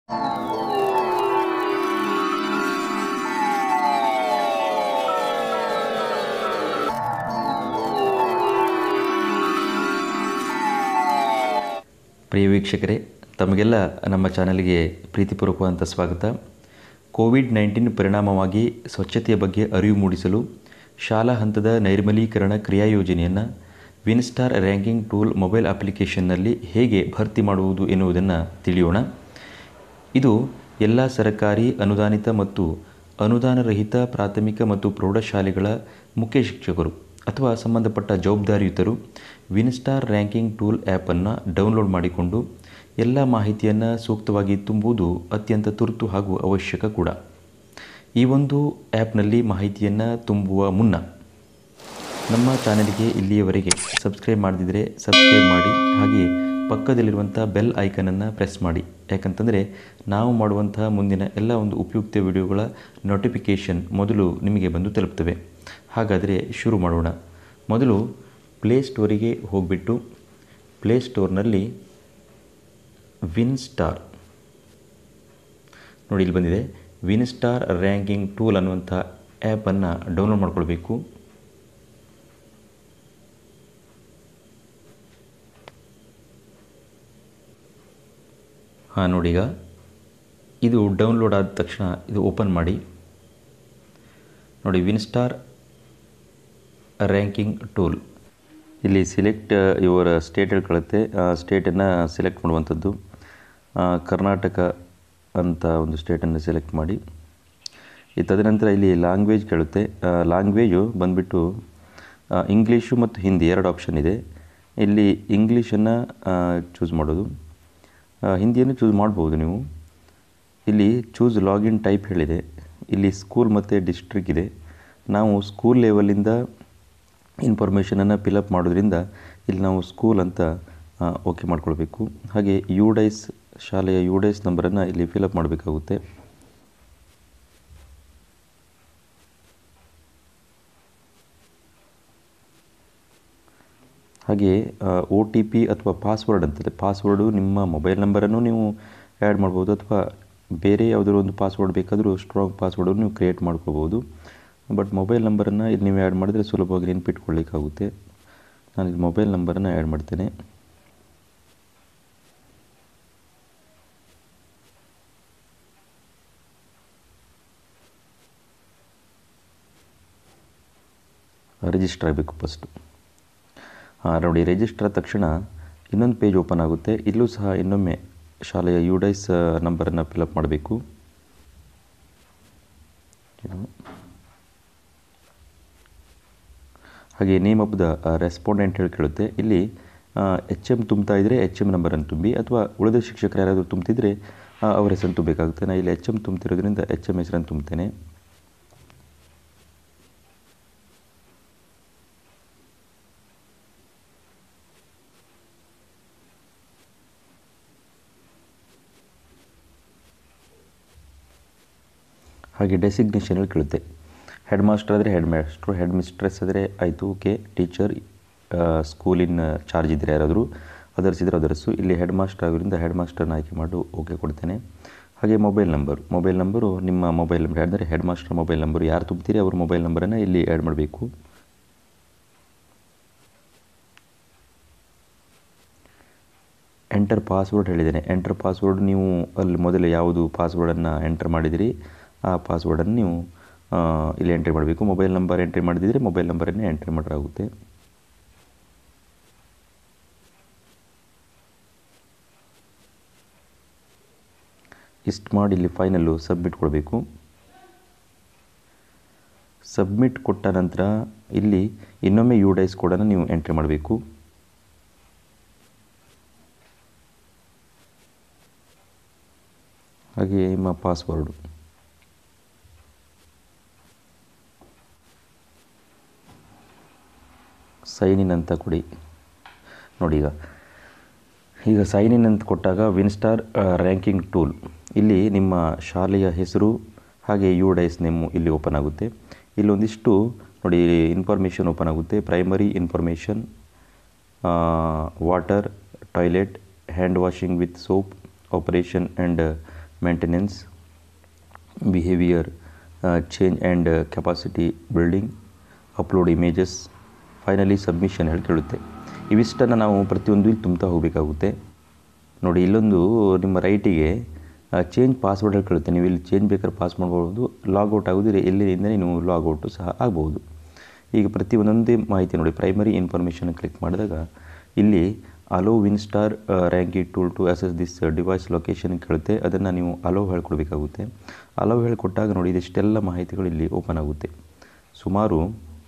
ಪ್ರಿಯ ವೀಕ್ಷಕರೇ, ತಮಗೆಲ್ಲ ನಮ್ಮ ಚಾನಲ್ಗೆ ಪ್ರೀತಿಪೂರ್ವಕವಾದಂಥ ಸ್ವಾಗತ. ಕೋವಿಡ್-19 ಪರಿಣಾಮವಾಗಿ ಸ್ವಚ್ಛತೆಯ ಬಗ್ಗೆ ಅರಿವು ಮೂಡಿಸಲು ಶಾಲಾ ಹಂತದ ನೈರ್ಮಲೀಕರಣ ಕ್ರಿಯಾ ಯೋಜನೆಯನ್ನು ವಿನ್ಸ್ಟಾರ್ ರ್ಯಾಂಕಿಂಗ್ ಟೂಲ್ ಮೊಬೈಲ್ ಅಪ್ಲಿಕೇಶನ್ನಲ್ಲಿ ಹೇಗೆ ಭರ್ತಿ ಮಾಡುವುದು ಎನ್ನುವುದನ್ನು ತಿಳಿಯೋಣ. ಇದು ಎಲ್ಲ ಸರ್ಕಾರಿ ಅನುದಾನಿತ ಮತ್ತು ಅನುದಾನರಹಿತ ಪ್ರಾಥಮಿಕ ಮತ್ತು ಪ್ರೌಢಶಾಲೆಗಳ ಮುಖ್ಯ ಶಿಕ್ಷಕರು ಅಥವಾ ಸಂಬಂಧಪಟ್ಟ ಜವಾಬ್ದಾರಿಯುತರು ವಿನ್ಸ್ಟಾರ್ ರ್ಯಾಂಕಿಂಗ್ ಟೂಲ್ ಆ್ಯಪನ್ನು ಡೌನ್ಲೋಡ್ ಮಾಡಿಕೊಂಡು ಎಲ್ಲ ಮಾಹಿತಿಯನ್ನು ಸೂಕ್ತವಾಗಿ ತುಂಬುವುದು ಅತ್ಯಂತ ತುರ್ತು ಹಾಗೂ ಅವಶ್ಯಕ ಕೂಡ. ಈ ಒಂದು ಆ್ಯಪ್ನಲ್ಲಿ ಮಾಹಿತಿಯನ್ನು ತುಂಬುವ ಮುನ್ನ ನಮ್ಮ ಚಾನಲ್ಗೆ ಇಲ್ಲಿಯವರೆಗೆ ಸಬ್ಸ್ಕ್ರೈಬ್ ಮಾಡದಿದ್ದರೆ ಸಬ್ಸ್ಕ್ರೈಬ್ ಮಾಡಿ, ಹಾಗೆ ಪಕ್ಕದಲ್ಲಿರುವಂಥ ಬೆಲ್ ಐಕನನ್ನು ಪ್ರೆಸ್ ಮಾಡಿ. ಯಾಕಂತಂದರೆ ನಾವು ಮಾಡುವಂತಹ ಮುಂದಿನ ಎಲ್ಲ ಒಂದು ಉಪಯುಕ್ತ ವಿಡಿಯೋಗಳ ನೋಟಿಫಿಕೇಷನ್ ಮೊದಲು ನಿಮಗೆ ಬಂದು ತಲುಪ್ತವೆ. ಹಾಗಾದರೆ ಶುರು ಮಾಡೋಣ. ಮೊದಲು ಪ್ಲೇಸ್ಟೋರಿಗೆ ಹೋಗಿಬಿಟ್ಟು ಪ್ಲೇಸ್ಟೋರ್ನಲ್ಲಿ ವಿನ್ಸ್ಟಾರ್ ನೋಡಿ, ಇಲ್ಲಿ ಬಂದಿದೆ. ವಿನ್ಸ್ಟಾರ್ ರ್ಯಾಂಕಿಂಗ್ ಟೂಲ್ ಅನ್ನುವಂಥ ಆ್ಯಪನ್ನು ಡೌನ್ಲೋಡ್ ಮಾಡ್ಕೊಳ್ಬೇಕು. ನೋಡಿ, ಈಗ ಇದು ಡೌನ್ಲೋಡ್ ಆದ ತಕ್ಷಣ ಇದು ಓಪನ್ ಮಾಡಿ. ನೋಡಿ, ವಿನ್ಸ್ಟಾರ್ ರ್ಯಾಂಕಿಂಗ್ ಟೂಲ್. ಇಲ್ಲಿ ಸಿಲೆಕ್ಟ್ ಯುವರ್ ಸ್ಟೇಟ್ ಹೇಳ್ಕೊಳ್ಳುತ್ತೆ. ಸ್ಟೇಟನ್ನು ಸೆಲೆಕ್ಟ್ ಮಾಡುವಂಥದ್ದು ಕರ್ನಾಟಕ ಅಂತ ಒಂದು ಸ್ಟೇಟನ್ನು ಸೆಲೆಕ್ಟ್ ಮಾಡಿ. ತದನಂತರ ಇಲ್ಲಿ ಲ್ಯಾಂಗ್ವೇಜ್ ಕೇಳುತ್ತೆ. ಲ್ಯಾಂಗ್ವೇಜು ಬಂದುಬಿಟ್ಟು ಇಂಗ್ಲೀಷು ಮತ್ತು ಹಿಂದಿ ಎರಡು ಆಪ್ಷನ್ ಇದೆ. ಇಲ್ಲಿ ಇಂಗ್ಲೀಷನ್ನು ಚೂಸ್ ಮಾಡೋದು, ಹಿಂದಿಯನ್ನು ಚೂಸ್ ಮಾಡ್ಬೋದು ನೀವು. ಇಲ್ಲಿ ಚೂಸ್ ಲಾಗಿನ್ ಟೈಪ್ ಹೇಳಿದೆ. ಇಲ್ಲಿ ಸ್ಕೂಲ್ ಮತ್ತು ಡಿಸ್ಟ್ರಿಕ್ಟ್ ಇದೆ. ನಾವು ಸ್ಕೂಲ್ ಲೆವೆಲಿಂದ ಇನ್ಫಾರ್ಮೇಷನನ್ನು ಫಿಲಪ್ ಮಾಡೋದ್ರಿಂದ ಇಲ್ಲಿ ನಾವು ಸ್ಕೂಲ್ ಅಂತ ಓಕೆ ಮಾಡ್ಕೊಳ್ಬೇಕು. ಹಾಗೆ ಯುಡೈಸ್ ಶಾಲೆಯ ಯುಡೈಸ್ ನಂಬರನ್ನು ಇಲ್ಲಿ ಫಿಲಪ್ ಮಾಡಬೇಕಾಗುತ್ತೆ. ಹಾಗೆ OTP ಅಥವಾ ಪಾಸ್ವರ್ಡ್ ಅಂತದೆ. ಪಾಸ್ವರ್ಡು ನಿಮ್ಮ ಮೊಬೈಲ್ ನಂಬರನ್ನು ನೀವು ಆ್ಯಡ್ ಮಾಡ್ಬೋದು, ಅಥವಾ ಬೇರೆ ಯಾವುದಾದ್ರು ಒಂದು ಪಾಸ್ವರ್ಡ್ ಬೇಕಾದರೂ ಸ್ಟ್ರಾಂಗ್ ಪಾಸ್ವರ್ಡನ್ನು ನೀವು ಕ್ರಿಯೇಟ್ ಮಾಡ್ಕೋಬೋದು. ಬಟ್ ಮೊಬೈಲ್ ನಂಬರನ್ನು ಇಲ್ಲಿ ನೀವು ಆ್ಯಡ್ ಮಾಡಿದರೆ ಸುಲಭವಾಗಿ ನೆನಪಿಟ್ಕೊಳ್ಳಿಕ್ಕಾಗುತ್ತೆ. ನಾನು ಇಲ್ಲಿ ಮೊಬೈಲ್ ನಂಬರನ್ನು ಆ್ಯಡ್ ಮಾಡ್ತೇನೆ. ರಿಜಿಸ್ಟರ್ ಆಗಬೇಕು ಫಸ್ಟು. ನೋಡಿ, ರಿಜಿಸ್ಟರ್ ಆದ ತಕ್ಷಣ ಇನ್ನೊಂದು ಪೇಜ್ ಓಪನ್ ಆಗುತ್ತೆ. ಇಲ್ಲೂ ಸಹ ಇನ್ನೊಮ್ಮೆ ಶಾಲೆಯ ಯುಡೈಸ್ ನಂಬರನ್ನು ಫಿಲಪ್ ಮಾಡಬೇಕು. ಹಾಗೆ ನೇಮ್ ಆಫ್ ದ ರೆಸ್ಪಾಂಡೆಂಟ್ ಹೇಳಿ ಕೇಳುತ್ತೆ. ಇಲ್ಲಿ HM ತುಂಬ್ತಾ ಇದ್ದರೆ HM ನಂಬರನ್ನು ತುಂಬಿ, ಅಥವಾ ಉಳಿದ ಶಿಕ್ಷಕರು ಯಾರಾದರೂ ತುಂಬ್ತಿದ್ರೆ ಅವರ ಹೆಸರನ್ನು ತುಂಬಬೇಕಾಗುತ್ತೆ. ನಾನು ಇಲ್ಲಿ HM ತುಂಬ್ತಿರೋದ್ರಿಂದ HM ಹೆಸರನ್ನು ತುಂಬ್ತೇನೆ. ಹಾಗೆ ಡೆಸಿಗ್ನೇಷನ್ ಹೇಳಿ ಕೇಳುತ್ತೆ. ಹೆಡ್ ಮಾಸ್ಟರ್ ಆದರೆ ಹೆಡ್ ಮಾಸ್ಟ್ರು, ಹೆಡ್ ಮಿಸ್ಟ್ರೆಸ್ ಆದರೆ ಆಯಿತು, ಓಕೆ. ಟೀಚರ್, ಸ್ಕೂಲಿನ ಚಾರ್ಜ್ ಇದ್ದರೆ ಯಾರಾದರೂ, ಅದರ್ಸ್ ಇದ್ದರೆ ಅದರ್ಸು. ಇಲ್ಲಿ ಹೆಡ್ ಮಾಸ್ಟರ್ ಆಗೋದ್ರಿಂದ ಹೆಡ್ ಮಾಸ್ಟರ್ನ ಆಯ್ಕೆ ಮಾಡಿ ಓಕೆ ಕೊಡ್ತೇನೆ. ಹಾಗೆ ಮೊಬೈಲ್ ನಂಬರು ನಿಮ್ಮ ಮೊಬೈಲ್ ನಂಬರ್ ಅಂದರೆ ಹೆಡ್ ಮಾಸ್ಟರ್ ಮೊಬೈಲ್ ನಂಬರು ಯಾರು ತುಂಬ್ತೀರಿ ಅವ್ರ ಮೊಬೈಲ್ ನಂಬರನ್ನು ಇಲ್ಲಿ ಆ್ಯಡ್ ಮಾಡಬೇಕು. ಎಂಟರ್ ಪಾಸ್ವರ್ಡ್ ಹೇಳಿದ್ದೇನೆ. ಎಂಟರ್ ಪಾಸ್ವರ್ಡ್ ನೀವು ಅಲ್ಲಿ ಮೊದಲು ಯಾವುದು ಪಾಸ್ವರ್ಡನ್ನು ಎಂಟರ್ ಮಾಡಿದಿರಿ ಆ ಪಾಸ್ವರ್ಡನ್ನು ನೀವು ಇಲ್ಲಿ ಎಂಟ್ರಿ ಮಾಡಬೇಕು. ಮೊಬೈಲ್ ನಂಬರ್ ಎಂಟ್ರಿ ಮಾಡಿದರೆ ಮೊಬೈಲ್ ನಂಬರನ್ನೇ ಎಂಟ್ರಿ ಮಾಡಲಾಗುತ್ತೆ. ಇಷ್ಟು ಮಾಡಿ ಇಲ್ಲಿ ಫೈನಲ್ಲು ಸಬ್ಮಿಟ್ ಕೊಡಬೇಕು. ಸಬ್ಮಿಟ್ ಕೊಟ್ಟ ನಂತರ ಇಲ್ಲಿ ಇನ್ನೊಮ್ಮೆ ಯುಡೈಸ್ ಕೋಡನ್ನು ನೀವು ಎಂಟ್ರಿ ಮಾಡಬೇಕು. ಹಾಗೆ ನಿಮ್ಮ ಪಾಸ್ವರ್ಡು. ಸೈನ್ ಇನ್ ಅಂತ ಕೊಡಿ. ನೋಡಿ, ಈಗ ಸೈನ್ ಇನ್ ಅಂತ ಕೊಟ್ಟಾಗ ವಿನ್ಸ್ಟಾರ್ ರ್ಯಾಂಕಿಂಗ್ ಟೂಲ್, ಇಲ್ಲಿ ನಿಮ್ಮ ಶಾಲೆಯ ಹೆಸರು ಹಾಗೆ ಯುಡೈಸ್ ನೇಮು ಇಲ್ಲಿ ಓಪನ್ ಆಗುತ್ತೆ. ಇಲ್ಲೊಂದಿಷ್ಟು ನೋಡಿ ಇನ್ಫಾರ್ಮೇಷನ್ ಓಪನ್ ಆಗುತ್ತೆ. Primary information, water, toilet, hand washing with soap, operation and maintenance, behaviour change and capacity building, upload images, finally submission ಹೇಳಿ ಕೇಳುತ್ತೆ. ಇವಿಷ್ಟನ್ನು ನಾವು ಪ್ರತಿಯೊಂದು ಇಲ್ಲಿ ತುಂಬ್ತಾ ಹೋಗಬೇಕಾಗುತ್ತೆ. ನೋಡಿ, ಇಲ್ಲೊಂದು ನಿಮ್ಮ ರೈಟಿಗೆ ಚೇಂಜ್ ಪಾಸ್ವರ್ಡ್ ಹೇಳಿ ಕೇಳುತ್ತೆ. ನೀವು ಇಲ್ಲಿ ಚೇಂಜ್ ಬೇಕಾದ್ರೆ ಪಾಸ್ ಮಾಡ್ಬೋದು. ಲಾಗೌಟ್ ಆಗೋದು ಎಲ್ಲಿಂದ ನೀವು ಲಾಗೌಟು ಸಹ ಆಗ್ಬೋದು. ಈಗ ಪ್ರತಿ ಒಂದೊಂದೇ ಮಾಹಿತಿ ನೋಡಿ. ಪ್ರೈಮರಿ ಇನ್ಫಾರ್ಮೇಷನ್ ಕ್ಲಿಕ್ ಮಾಡಿದಾಗ ಇಲ್ಲಿ allow WinStar ranking tool to access this device location ಕೇಳುತ್ತೆ. ಅದನ್ನು ನೀವು ಅಲೋ ಹೇಳ್ಕೊಡ್ಬೇಕಾಗುತ್ತೆ. ಅಲೋ ಹೇಳಿಕೊಟ್ಟಾಗ ನೋಡಿ ಇದಿಷ್ಟೆಲ್ಲ ಮಾಹಿತಿಗಳು ಇಲ್ಲಿ ಓಪನ್ ಆಗುತ್ತೆ. ಸುಮಾರು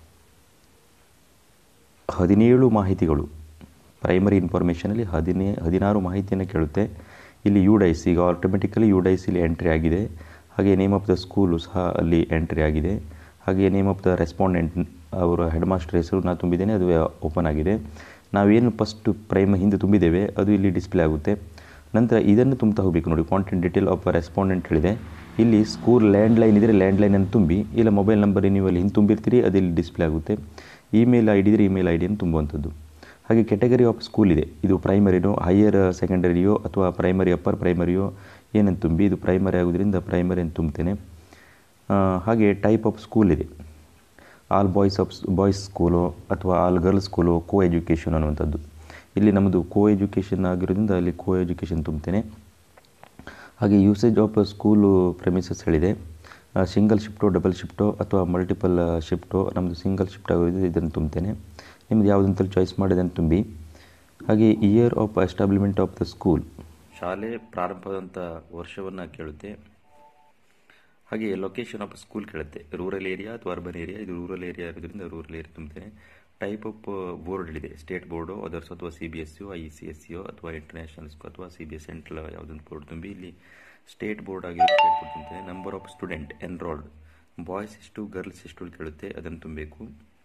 17 ಮಾಹಿತಿಗಳು ಪ್ರೈಮರಿ ಇನ್ಫಾರ್ಮೇಷನಲ್ಲಿ 16 ಮಾಹಿತಿಯನ್ನು ಕೇಳುತ್ತೆ. ಇಲ್ಲಿ UDICE ಈಗ ಆಟೋಮೆಟಿಕಲಿ UDICE ಇಲ್ಲಿ ಎಂಟ್ರಿ ಆಗಿದೆ. ಹಾಗೆ ನೇಮ್ ಆಫ್ ದ ಸ್ಕೂಲು ಸಹ ಅಲ್ಲಿ ಎಂಟ್ರಿ ಆಗಿದೆ. ಹಾಗೆ ನೇಮ್ ಆಫ್ ದ ರೆಸ್ಪಾಂಡೆಂಟ್ ಅವರ ಹೆಡ್ ಮಾಸ್ಟರ್ ಹೆಸರು ನಾನು ತುಂಬಿದ್ದೇನೆ, ಅದು ಓಪನ್ ಆಗಿದೆ. ನಾವೇನು ಫಸ್ಟ್ ಹಿಂದೆ ತುಂಬಿದ್ದೇವೆ ಅದು ಇಲ್ಲಿ ಡಿಸ್ಪ್ಲೇ ಆಗುತ್ತೆ. ನಂತರ ಇದನ್ನು ತುಂಬ್ತಾ ಹೋಗಬೇಕು ನೋಡಿ. ಕಾಂಟ್ಯಾಕ್ಟ್ ಡೀಟೇಲ್ ಆಫ್ ರೆಸ್ಪಾಂಡೆಂಟ್ ಹೇಳಿದೆ. ಇಲ್ಲಿ ಸ್ಕೂಲ್ ಲ್ಯಾಂಡ್ಲೈನ್ ಇದ್ದರೆ ಲ್ಯಾಂಡ್ಲೈನನ್ನು ತುಂಬಿ, ಇಲ್ಲ ಮೊಬೈಲ್ ನಂಬರ್ ನೀವು ಅಲ್ಲಿ ಹಿಂದೆ ತುಂಬಿರ್ತೀರಿ ಅದು ಇಲ್ಲಿ ಡಿಸ್ಪ್ಲೇ ಆಗುತ್ತೆ. ಇಮೇಲ್ ID ಇದ್ದರೆ ಇಮೇಲ್ IDಯನ್ನು ತುಂಬುವಂಥದ್ದು. ಹಾಗೆ ಕೆಟಗರಿ ಆಫ್ ಸ್ಕೂಲ್ ಇದೆ. ಇದು ಪ್ರೈಮರಿನೋ, ಹೈಯರ್ ಸೆಕೆಂಡರಿಯೋ ಅಥವಾ ಪ್ರೈಮರಿ ಅಪ್ಪರ್ ಪ್ರೈಮರಿಯೋ ಏನಂತ ತುಂಬಿ. ಇದು ಪ್ರೈಮರಿ ಆಗೋದ್ರಿಂದ ಪ್ರೈಮರಿ ಅಂತ ತುಂಬುತ್ತೇನೆ. ಹಾಗೆ ಟೈಪ್ ಆಫ್ ಸ್ಕೂಲ್ ಇದೆ. ಆಲ್ ಬಾಯ್ಸ್ ಸ್ಕೂಲು ಅಥವಾ all girls school, co education ಅನ್ನುವಂಥದ್ದು. ಇಲ್ಲಿ ನಮ್ಮದು ಕೋ ಎಜುಕೇಷನ್ ಆಗಿರೋದ್ರಿಂದ ಅಲ್ಲಿ ಕೋ ಎಜುಕೇಷನ್ ತುಂಬುತ್ತೇನೆ. ಹಾಗೆ ಯೂಸೇಜ್ ಆಫ್ ಸ್ಕೂಲು ಪ್ರೆಮಿಸಸ್ ಹೇಳಿದೆ. ಸಿಂಗಲ್ ಶಿಫ್ಟೋ, ಡಬಲ್ ಶಿಫ್ಟೋ ಅಥವಾ ಮಲ್ಟಿಪಲ್ ಶಿಫ್ಟೋ. ನಮ್ಮದು ಸಿಂಗಲ್ ಶಿಫ್ಟ್ ಆಗೋದ್ರಿಂದ ಇದನ್ನು ತುಂಬುತ್ತೇನೆ. ನಿಮ್ಮದು ಯಾವುದಂತಲ್ಲಿ ಚಾಯ್ಸ್ ಮಾಡಿದನ್ನು ತುಂಬಿ. ಹಾಗೆ year of establishment of the school, ಶಾಲೆ ಪ್ರಾರಂಭವಾದಂಥ ವರ್ಷವನ್ನು ಕೇಳುತ್ತೆ. ಹಾಗೆ ಲೊಕೇಶನ್ ಆಫ್ ಸ್ಕೂಲ್ ಕೇಳುತ್ತೆ. ರೂರಲ್ ಏರಿಯಾ ಅಥವಾ ಅರ್ಬನ್ ಏರಿಯಾ. ಇದು ರೂರಲ್ ಏರಿಯಾ ಇರೋದ್ರಿಂದ ರೂರಲ್ ಏರಿಯಾ ತುಂಬುತ್ತೇನೆ. ಟೈಪ್ ಆಫ್ ಬೋರ್ಡ್ ಹೇಳಿದೆ. ಸ್ಟೇಟ್ ಬೋರ್ಡೋ, ಅದರ್ಸ್ ಅಥವಾ CBSE, ICSE ಅಥವಾ ಇಂಟರ್ನ್ಯಾಷನಲ್ ಅಥವಾ CBSE ಸೆಂಟ್ರಲ್ ಯಾವುದೊಂದು ಬೋರ್ಡ್ ತುಂಬಿ. ಇಲ್ಲಿ ಸ್ಟೇಟ್ ಬೋರ್ಡ್ ಆಗಿರೋ ಸ್ಟೇಟ್ ಬೋರ್ಡ್ ತುಂಬುತ್ತೇನೆ. Number of student enrolled, boys ಎಷ್ಟು ಗರ್ಲ್ಸ್ ಎಷ್ಟು ಕೇಳುತ್ತೆ, ಅದನ್ನು ತುಂಬಬೇಕು.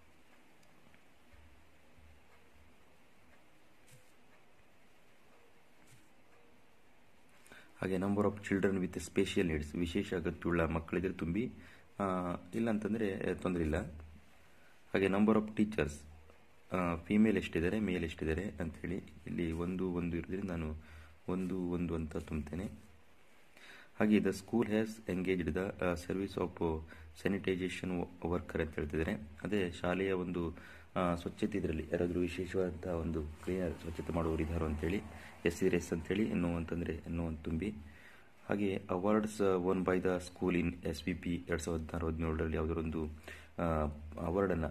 ಹಾಗೆ number of children with special needs, ವಿಶೇಷ ಅಗತ್ಯವುಳ್ಳ ಮಕ್ಕಳಿದ್ರೆ ತುಂಬಿ, ಇಲ್ಲ ಅಂತಂದರೆ ತೊಂದರೆ ಇಲ್ಲ. ಹಾಗೆ ನಂಬರ್ ಆಫ್ ಟೀಚರ್ಸ್, ಫೀಮೇಲ್ ಎಷ್ಟಿದ್ದಾರೆ ಮೇಲ್ ಎಷ್ಟಿದ್ದಾರೆ ಅಂಥೇಳಿ. ಇಲ್ಲಿ 1 ಇರೋದ್ರಿಂದ ನಾನು 1 ಅಂತ ತುಂಬುತ್ತೇನೆ. ಹಾಗೆ the school has engaged the service of sanitisation worker ಅಂತ ಹೇಳ್ತಿದ್ದಾರೆ. ಅದೇ ಶಾಲೆಯ ಒಂದು ಸ್ವಚ್ಛತೆ ಇದರಲ್ಲಿ ಯಾರಾದರೂ ವಿಶೇಷವಾದಂಥ ಒಂದು ಕ್ಲೀನರ್ ಸ್ವಚ್ಛತೆ ಮಾಡುವವರು ಇದ್ದಾರೋ ಅಂತೇಳಿ. SRS ಅಂತೇಳಿ ಇನ್ನೂ ಅಂತಂದರೆ ಇನ್ನೂ ಅಂತ ತುಂಬಿ. ಹಾಗೆ awards won by the school in SVP 2016-17ರಲ್ಲಿ ಯಾವುದರೊಂದು ಅವಾರ್ಡನ್ನು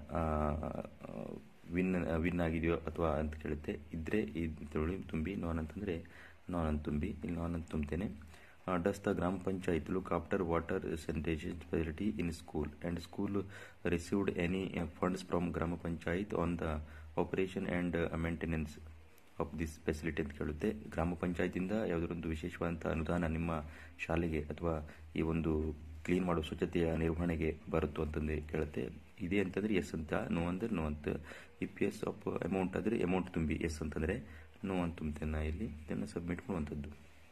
ವಿನ್ ಆಗಿದೆಯೋ ಅಥವಾ ಅಂತ ಕೇಳುತ್ತೆ. ಇದ್ದರೆ ಇದರಲ್ಲಿ ತುಂಬಿ. ನಾನ್ ಅಂತಂದರೆ ನಾನ್ ಅಂತ ತುಂಬಿ. ಇಲ್ಲಿ ನಾನ್ ಅಂತ ತುಂಬುತ್ತೇನೆ. Does the gram panchayat look after water sanitation facility in school and school received any funds from gram panchayat on the operation and maintenance of this facility ಅಂತ ಕೇಳುತ್ತೆ. ಗ್ರಾಮ ಪಂಚಾಯತಿಂದ ಯಾವುದರೊಂದು ವಿಶೇಷವಾದಂಥ ಅನುದಾನ ನಿಮ್ಮ ಶಾಲೆಗೆ ಅಥವಾ ಈ ಒಂದು ಕ್ಲೀನ್ ಮಾಡೋ ಸ್ವಚ್ಛತೆಯ ನಿರ್ವಹಣೆಗೆ ಬರುತ್ತೋ ಅಂತಂದು ಕೇಳುತ್ತೆ. ಇದೆ ಅಂತಂದರೆ ಎಸ್ ಅಂತ, ನೋ ಅಂದರೆ ನೋ ಅಂತ. EPS ಆಫ್ ಅಮೌಂಟ್ ಆದರೆ ಅಮೌಂಟ್ ತುಂಬಿ, ಎಸ್ ಅಂತಂದರೆ ನೋ ಅಂತ ತುಂಬುತ್ತೇನೆ. ಇಲ್ಲಿ ಇದನ್ನು ಸಬ್ಮಿಟ್ ಮಾಡುವಂಥದ್ದು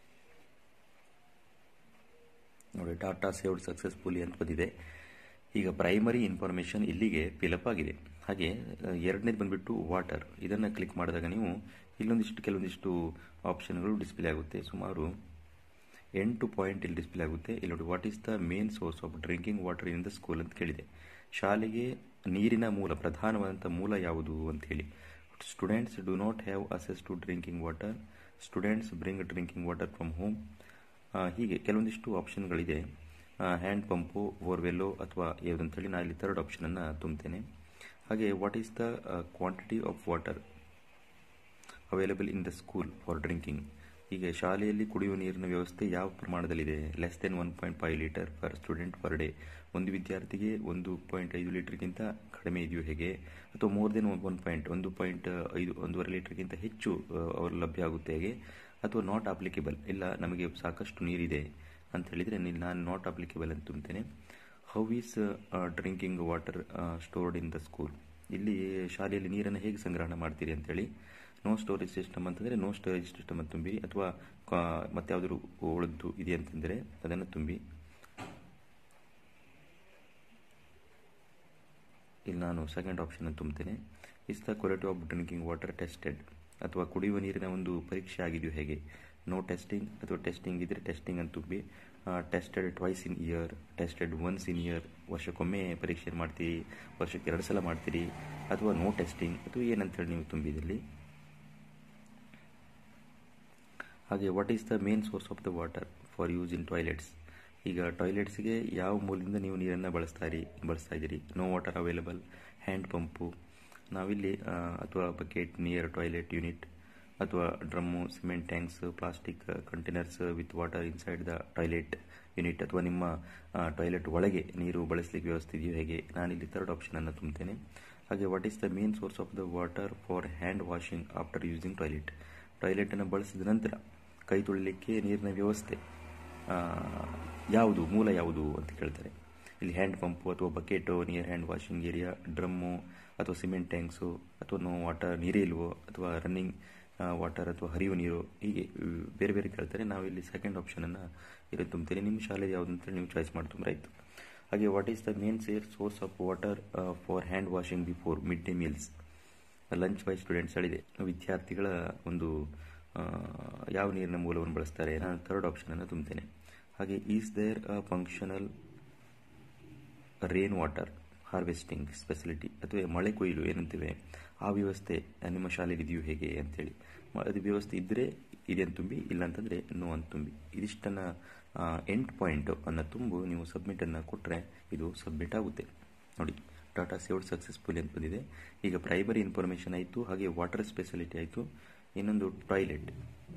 ನೋಡಿ. ಡಾಟಾ ಸೇವ್ಡ್ ಸಕ್ಸಸ್ಫುಲಿ ಅಂತ ಬಂದಿದೆ. ಈಗ ಪ್ರೈಮರಿ ಇನ್ಫಾರ್ಮೇಷನ್ ಇಲ್ಲಿಗೆ ಫಿಲಪ್ ಆಗಿದೆ. ಹಾಗೆ ಎರಡನೇದು ಬಂದುಬಿಟ್ಟು ವಾಟರ್. ಇದನ್ನು ಕ್ಲಿಕ್ ಮಾಡಿದಾಗ ನೀವು ಕೆಲವೊಂದಿಷ್ಟು ಆಪ್ಷನ್ಗಳು ಡಿಸ್ಪ್ಲೇ ಆಗುತ್ತೆ. ಸುಮಾರು 8 ಪಾಯಿಂಟ್ ಇಲ್ಲಿ ಡಿಸ್ಪ್ಲೇ ಆಗುತ್ತೆ. ಇಲ್ಲಿ ನೋಡಿ, what is the main source of drinking water in the school ಅಂತ ಕೇಳಿದೆ. ಶಾಲೆಗೆ ನೀರಿನ ಮೂಲ, ಪ್ರಧಾನವಾದಂಥ ಮೂಲ ಯಾವುದು ಅಂತ ಹೇಳಿ. Students do not have access to drinking water, students bring drinking water from home. ಹೀಗೆ ಕೆಲವೊಂದಿಷ್ಟು ಆಪ್ಷನ್ಗಳಿದೆ. ಹ್ಯಾಂಡ್ ಪಂಪು, ಬೋರ್ವೆಲ್ಲೋ ಅಥವಾ ಯಾವುದಂತೇಳಿ ನಾನು ಇಲ್ಲಿ 3rd ಆಪ್ಷನನ್ನು ತುಂಬುತ್ತೇನೆ. ಹಾಗೆ what is the quantity of water available in the school for drinking. ಈಗ ಶಾಲೆಯಲ್ಲಿ ಕುಡಿಯುವ ನೀರಿನ ವ್ಯವಸ್ಥೆ ಯಾವ ಪ್ರಮಾಣದಲ್ಲಿದೆ. Less than 1.5 litre per student per day. ಒಂದು ವಿದ್ಯಾರ್ಥಿಗೆ 1.5 ಲೀಟರ್ಗಿಂತ ಕಡಿಮೆ ಇದೆಯೋ ಹೇಗೆ, ಅಥವಾ ಮೋರ್ ದೆನ್ 1.5 ಲೀಟರ್ಗಿಂತ ಹೆಚ್ಚು ಅವರು ಲಭ್ಯ ಆಗುತ್ತೆ ಹೇಗೆ, ಅಥವಾ ನಾಟ್ ಅಪ್ಲಿಕೇಬಲ್, ಇಲ್ಲ ನಮಗೆ ಸಾಕಷ್ಟು ನೀರಿದೆ ಅಂತ ಹೇಳಿದರೆ ನಾನು ನಾಟ್ ಅಪ್ಲಿಕೇಬಲ್ ಅಂತ ತುಂಬುತ್ತೇನೆ. How is drinking water stored in the school. ಇಲ್ಲಿ ಶಾಲೆಯಲ್ಲಿ ನೀರನ್ನು ಹೇಗೆ ಸಂಗ್ರಹಣೆ ಮಾಡ್ತೀರಿ ಅಂತೇಳಿ. ನೋ ಸ್ಟೋರೇಜ್ ಸಿಸ್ಟಮ್ ಅಂತಂದರೆ ನೋ ಸ್ಟೋರೇಜ್ ಸಿಸ್ಟಮ್ ಅಂತ ತುಂಬಿ, ಅಥವಾ ಮತ್ತಾವುದಾದ್ರು ಉಳಿದು ಇದೆ ಅಂತಂದರೆ ಅದನ್ನು ತುಂಬಿ. ಇಲ್ಲಿ ನಾನು 2nd ಆಪ್ಷನ್ ತುಂಬುತ್ತೇನೆ. Is the quality of drinking water tested, ಅಥವಾ ಕುಡಿಯುವ ನೀರಿನ ಒಂದು ಪರೀಕ್ಷೆ ಆಗಿದೆಯೋ ಹೇಗೆ. ನೋ ಟೆಸ್ಟಿಂಗ್ ಅಥವಾ ಟೆಸ್ಟಿಂಗ್ ಇದ್ದರೆ ಟೆಸ್ಟಿಂಗ್ ಅಂತ ತುಂಬಿ. Tested twice in year, tested once in year, ವರ್ಷಕ್ಕೊಮ್ಮೆ ಪರೀಕ್ಷೆ ಮಾಡ್ತೀರಿ, ವರ್ಷಕ್ಕೆ 2 ಸಲ ಮಾಡ್ತೀರಿ, ಅಥವಾ ನೋ ಟೆಸ್ಟಿಂಗ್ ಅಥವಾ ಏನಂತೇಳಿ ನೀವು ತುಂಬಿದಲ್ಲಿ. ಹಾಗೆ what is the main source of the water for use in toilets. ಈಗ ಟಾಯ್ಲೆಟ್ಸ್ಗೆ ಯಾವ ಮೂಲದಿಂದ ನೀವು ನೀರನ್ನು ಬಳಸ್ತಾ ಇದ್ದೀರಿ. No water available, hand pump ನಾವಿಲ್ಲಿ, ಅಥವಾ ಬಕೆಟ್ ನಿಯರ್ ಟಾಯ್ಲೆಟ್ ಯೂನಿಟ್, ಅಥವಾ drum, cement tanks, plastic containers with water inside the toilet unit, ಅಥವಾ ನಿಮ್ಮ ಟಾಯ್ಲೆಟ್ ಒಳಗೆ ನೀರು ಬಳಸಲಿಕ್ಕೆ ವ್ಯವಸ್ಥೆ ಇದೆಯೋ ಹೇಗೆ. ನಾನಿಲ್ಲಿ 3rd ಆಪ್ಷನ್ ಅನ್ನು ತುಂಬುತ್ತೇನೆ. ಹಾಗೆ what is the main source of the water for hand washing after using toilet. Toilet ಅನ್ನು ಬಳಸಿದ ನಂತರ ಕೈ ತೊಳಿಲಿಕ್ಕೆ ನೀರಿನ ವ್ಯವಸ್ಥೆ ಯಾವುದು, ಮೂಲ ಯಾವುದು ಅಂತ ಕೇಳ್ತಾರೆ. ಇಲ್ಲಿ ಹ್ಯಾಂಡ್ ಪಂಪು ಅಥವಾ bucket near hand washing area, drum ಅಥವಾ ಸಿಮೆಂಟ್ ಟ್ಯಾಂಕ್ಸು, ಅಥವಾ ನೋ ವಾಟರ್ ನೀರೇ ಇಲ್ವೋ, ಅಥವಾ ರನ್ನಿಂಗ್ ವಾಟರ್ ಅಥವಾ ಹರಿಯುವ ನೀರು, ಹೀಗೆ ಬೇರೆ ಬೇರೆ ಕೇಳ್ತಾರೆ. ನಾವಿಲ್ಲಿ 2nd ಆಪ್ಷನ್ ಅನ್ನು ಇಲ್ಲಿ ತುಂಬ್ತೇನೆ. ನಿಮ್ಮ ಶಾಲೆ ಯಾವುದು ಅಂತೇಳಿ ನೀವು ಚಾಯ್ಸ್ ಮಾಡಿ ತುಂಬ್ರಾಯ್ತು. ಹಾಗೆ what is the main source of water for hand washing before mid day meals. Lunch by students ಹೇಳಿದೆ. ವಿದ್ಯಾರ್ಥಿಗಳ ಒಂದು ಯಾವ ನೀರಿನ ಮೂಲವನ್ನು ಬಳಸ್ತಾರೆ. ನಾನು 3rd ಆಪ್ಷನ್ ಅನ್ನು ತುಂಬುತ್ತೇನೆ. ಹಾಗೆ is there a functional rain water harvesting facility, ಅಥವಾ ಮಳೆ ಕೊಯ್ಲು ಏನಂತೀವಿ ಆ ವ್ಯವಸ್ಥೆ ನಿಮ್ಮ ಶಾಲೆಗೆ ಇದೆಯೋ ಹೇಗೆ ಅಂತೇಳಿ. ಅದು ವ್ಯವಸ್ಥೆ ಇದ್ದರೆ ಇದೆ ಅಂತ ತುಂಬಿ, ಇಲ್ಲ ಅಂತಂದರೆ ನೋ ಅಂತ ತುಂಬಿ. ಇದಿಷ್ಟನ್ನು 8 ಪಾಯಿಂಟ್ ಅನ್ನು ತುಂಬು ನೀವು ಸಬ್ಮಿಟ್ ಅನ್ನು ಕೊಟ್ಟರೆ ಇದು ಸಬ್ಮಿಟ್ ಆಗುತ್ತೆ. ನೋಡಿ, ಡಾಟಾ ಸೇವ್ಡ್ ಸಕ್ಸಸ್ಫುಲಿ ಅಂತ ಬಂದಿದೆ. ಈಗ ಪ್ರೈಮರಿ ಇನ್ಫಾರ್ಮೇಷನ್ ಆಯಿತು, ಹಾಗೆ ವಾಟರ್ ಸ್ಪೆಷಾಲಿಟಿ ಆಯಿತು, ಇನ್ನೊಂದು ಟಾಯ್ಲೆಟ್.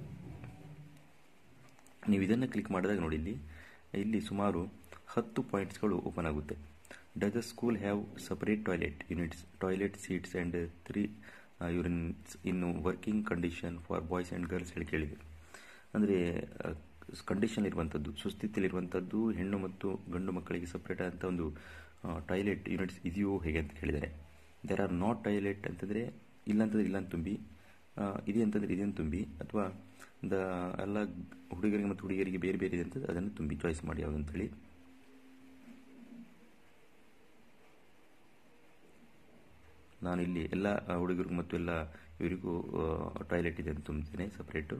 ನೀವು ಇದನ್ನು ಕ್ಲಿಕ್ ಮಾಡಿದಾಗ ನೋಡಿ, ಇಲ್ಲಿ ಸುಮಾರು 10 ಪಾಯಿಂಟ್ಸ್ಗಳು ಓಪನ್ ಆಗುತ್ತೆ. Does the school have separate toilet units, toilet seats and 3 urines in working condition for boys and girls ಹೇಳಿ ಕೇಳಿದೆ. ಅಂದರೆ ಕಂಡೀಷನ್ ಇರುವಂಥದ್ದು, ಸುಸ್ಥಿತಿಯಲ್ಲಿರುವಂಥದ್ದು ಹೆಣ್ಣು ಮತ್ತು ಗಂಡು ಮಕ್ಕಳಿಗೆ ಸಪ್ರೇಟ್ ಆದಂಥ ಒಂದು ಟಾಯ್ಲೆಟ್ ಯೂನಿಟ್ಸ್ ಇದೆಯೋ ಹೇಗೆ ಅಂತ ಕೇಳಿದ್ದಾರೆ. ದೇರ್ ಆರ್ ನಾಟ್ ಟಾಯ್ಲೆಟ್ ಅಂತಂದರೆ ಇಲ್ಲ ಅಂತಂದರೆ ಇಲ್ಲ ಅಂತ ತುಂಬಿ, ಇದೆ ಅಂತಂದರೆ ಇದೆ ಅಂತ ತುಂಬಿ, ಅಥವಾ ಎಲ್ಲ ಹುಡುಗರಿಗೆ ಮತ್ತು ಹುಡುಗಿಯರಿಗೆ ಬೇರೆ ಬೇರೆ ಇದೆ ಅಂತ ಅದನ್ನು ತುಂಬಿ ಚಾಯ್ಸ್ ಮಾಡಿ ಯಾವುದು ಅಂತೇಳಿ. ನಾನು ಇಲ್ಲಿ ಎಲ್ಲ ಹುಡುಗರಿಗೂ ಮತ್ತು ಎಲ್ಲ ಇವರಿಗೂ ಟಾಯ್ಲೆಟ್ ಇದೆ ಅಂತ ತುಂಬ್ತೇನೆ separate.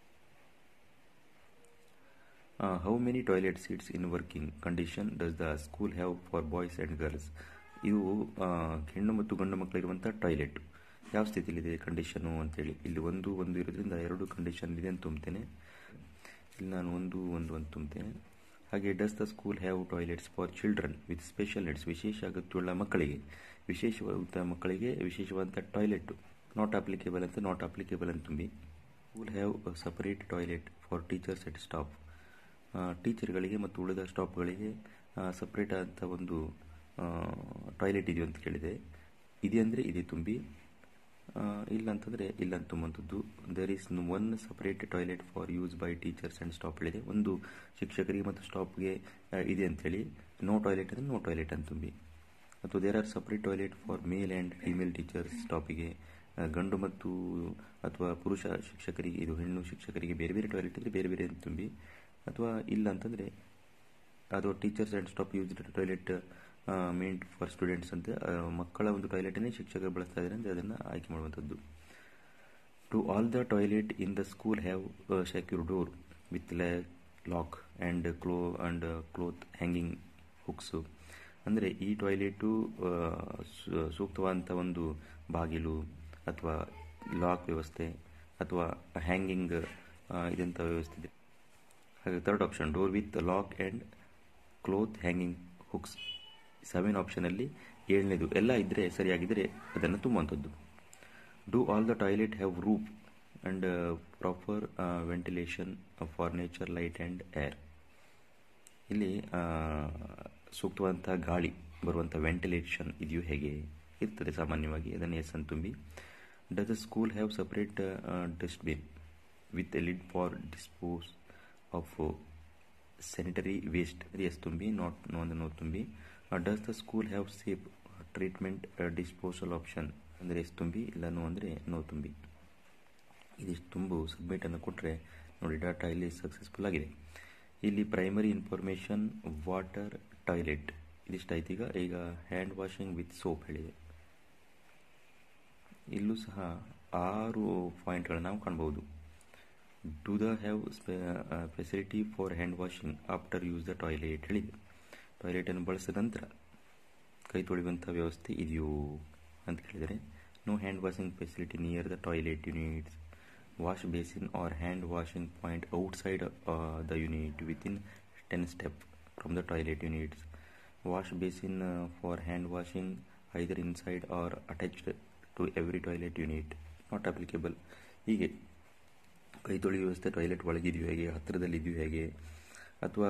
How many toilet seats in working condition does the school have for boys and girls. ಇವು ಹೆಣ್ಣು ಮತ್ತು ಗಂಡು ಮಕ್ಕಳಿರುವಂಥ ಟಾಯ್ಲೆಟ್ ಯಾವ ಸ್ಥಿತಿಲಿದೆ ಕಂಡೀಷನು ಅಂತೇಳಿ. ಇಲ್ಲಿ ಒಂದು ಇರೋದ್ರಿಂದ 2 ಕಂಡೀಷನ್ ಇದೆ ಅಂತ ತುಂಬ್ತೇನೆ. ಇಲ್ಲಿ ನಾನು ಒಂದು ಅಂತ ತುಂಬ್ತೇನೆ. ಹಾಗೆ does the school have toilets for children with special needs, ವಿಶೇಷ ಅಗತ್ಯವುಳ್ಳ ಮಕ್ಕಳಿಗೆ, ವಿಶೇಷವಾದಂಥ ಟಾಯ್ಲೆಟ್ ನಾಟ್ ಅಪ್ಲಿಕೇಬಲ್ ಅಂತ ತುಂಬಿ. School have separate toilet for teachers and staff, ಟೀಚರ್ಗಳಿಗೆ ಮತ್ತು ಉಳಿದ ಸ್ಟಾಫ್ಗಳಿಗೆ ಸಪ್ರೇಟ್ ಆದಂಥ ಒಂದು ಟಾಯ್ಲೆಟ್ ಇದೆಯೋ ಅಂತ ಕೇಳಿದೆ. ಇದೆ ಅಂದರೆ ಇದೆ ತುಂಬಿ, ಇಲ್ಲ ಅಂತಂದರೆ ಇಲ್ಲ ಅಂತ ತುಂಬುವಂಥದ್ದು. There is 1 separate toilet for use by teachers and staff ಹೇಳಿದೆ. ಒಂದು ಶಿಕ್ಷಕರಿಗೆ ಮತ್ತು ಸ್ಟಾಫ್ಗೆ ಇದೆ ಅಂಥೇಳಿ. ನೋ ಟಾಯ್ಲೆಟ್ ಅಂದರೆ ನೋ ಟಾಯ್ಲೆಟ್ ಅಂತ ತುಂಬಿ. ಅಥವಾ there are separate toilet for male and female teachers, ಸ್ಟಾಫಿಗೆ ಗಂಡು ಮತ್ತು ಅಥವಾ ಪುರುಷ ಶಿಕ್ಷಕರಿಗೆ, ಇದು ಹೆಣ್ಣು ಶಿಕ್ಷಕರಿಗೆ ಬೇರೆ ಬೇರೆ ಟಾಯ್ಲೆಟ್ ಇದ್ದರೆ ಬೇರೆ ಬೇರೆ ಅಂತ ತುಂಬಿ. ಅಥವಾ ಇಲ್ಲ ಅಂತಂದರೆ ಅದು teachers and staff use toilet meant for students ಅಂತ, ಮಕ್ಕಳ ಒಂದು ಟಾಯ್ಲೆಟನ್ನೇ ಶಿಕ್ಷಕರು ಬಳಸ್ತಾ ಇದ್ದಾರೆ ಅಂದರೆ ಅದನ್ನು ಆಯ್ಕೆ ಮಾಡುವಂಥದ್ದು. Do all the toilet in the school have secure door with lock and cloth hanging hooks. ಅಂದರೆ ಈ ಟಾಯ್ಲೆಟು ಸೂಕ್ತವಾದಂಥ ಒಂದು ಬಾಗಿಲು ಅಥವಾ ಲಾಕ್ ವ್ಯವಸ್ಥೆ ಅಥವಾ ಹ್ಯಾಂಗಿಂಗ್ ಇದಂಥ ವ್ಯವಸ್ಥೆ ಇದೆ. ಹಾಗೆ 3rd option door with lock and cloth hanging hooks. 7 ಆಪ್ಷನಲ್ಲಿ 7ನೇದು ಎಲ್ಲ ಇದ್ದರೆ ಸರಿಯಾಗಿದ್ದರೆ ಅದನ್ನು ತುಂಬುವಂಥದ್ದು. Do all the toilet have roof and proper ventilation for nature light and air. ಇಲ್ಲಿ ಸೂಕ್ತವಾದಂಥ ಗಾಳಿ ಬರುವಂಥ ವೆಂಟಿಲೇಷನ್ ಇದೆಯೋ ಹೇಗೆ ಇರ್ತದೆ ಸಾಮಾನ್ಯವಾಗಿ, ಅದನ್ನು ಎಸ್ ಅಂತ ತುಂಬಿ. Does the school have separate dustbin with a lid for dispose of sanitary waste, yes ತುಂಬಿ. ನೋ ತುಂಬಿ. Does the school have safe treatment disposal option ಅಂದರೆ ಎಸ್ ತುಂಬಿ, ಇಲ್ಲ ನೋ ಅಂದರೆ ನೋ ತುಂಬಿ. ಇದಿಷ್ಟು ತುಂಬು ಸಬ್ಮಿಟನ್ನು ಕೊಟ್ಟರೆ ನೋಡಿ ಡಾಟಾ ಇಲ್ಲಿ ಸಕ್ಸಸ್ಫುಲ್ ಆಗಿದೆ. ಇಲ್ಲಿ ಪ್ರೈಮರಿ ಇನ್ಫಾರ್ಮೇಷನ್ ವಾಟರ್ ಟಾಯ್ಲೆಟ್ ಇದಿಷ್ಟಾಯ್ತು. ಈಗ ಹ್ಯಾಂಡ್ ವಾಷಿಂಗ್ ವಿತ್ ಸೋಪ್ ಹೇಳಿದೆ. ಇಲ್ಲೂ ಸಹ 6 ಪಾಯಿಂಟ್ಗಳನ್ನು ನಾವು ಕಾಣ್ಬೋದು. Do the have facility for hand washing after use the toilet ಹೇಳಿದೆ. ಟಾಯ್ಲೆಟನ್ನು ಬಳಸಿದ ನಂತರ ಕೈ ತೊಳೆಯುವಂಥ ವ್ಯವಸ್ಥೆ ಇದೆಯೋ ಅಂತ ಕೇಳಿದರೆ, no hand washing facility near the toilet units. Wash basin or hand washing point outside the unit within 10 steps from the toilet units. Wash basin for hand washing either inside or attached to every toilet unit. Not applicable. ಹೀಗೆ ಕೈ ತೊಳೆಯುವ ವ್ಯವಸ್ಥೆ toilet ಒಳಗಿದೆಯೋ ಹೇಗೆ, ಹತ್ತಿರದಲ್ಲಿದೆಯೋ ಹೇಗೆ, ಅಥವಾ